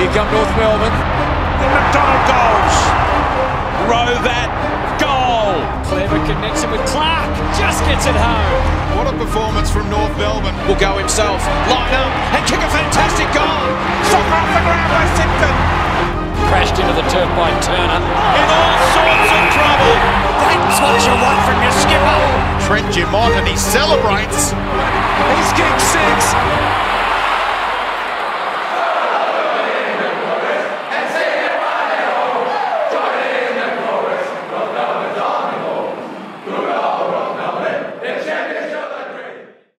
Here come North Melbourne. The McDonald goals. Row that goal. Clever connection with Clark. Just gets it home. What a performance from North Melbourne. Will go himself. Line up and kick a fantastic goal. Soccer off the ground by Simpson. Crashed into the turf by Turner. In all sorts of trouble. That's what you want from your skipper. Trent Dumont, and he celebrates.